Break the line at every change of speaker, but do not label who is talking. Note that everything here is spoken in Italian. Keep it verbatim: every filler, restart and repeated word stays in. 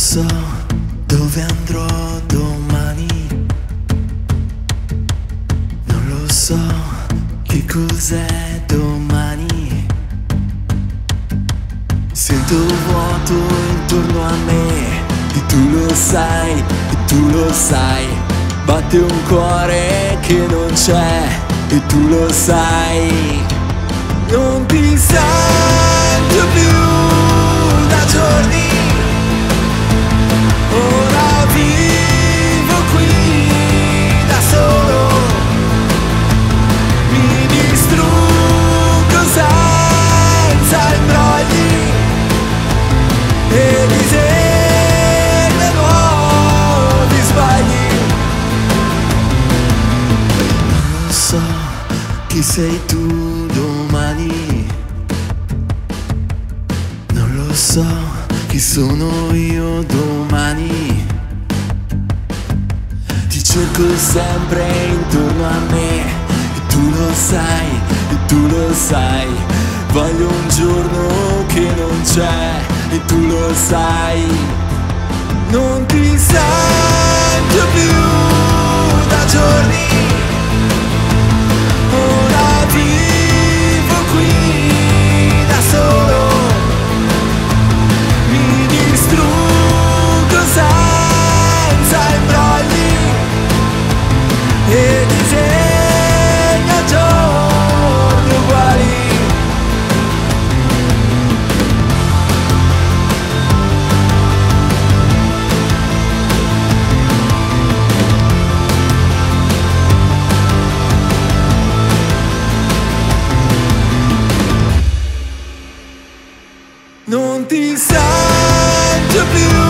so dove andrò domani, non lo so che cos'è domani. Sento vuoto intorno a me e tu lo sai, e tu lo sai. Batte un cuore che non c'è e tu lo sai. Non ti sento più da giorni, ora vivo qui da solo. Mi distruggo senza imbrogli e disegno nuovi sbagli. Non so chi sei tu domani, non lo so chi sono io domani. Ti cerco sempre intorno a me e tu lo sai, e tu lo sai. Voglio un giorno che non c'è e tu lo sai. Non ti sento più da giorni, ora vivo qui da solo. Mi distruggo senza imbrogli e disegno giorni uguali. Non ti sento più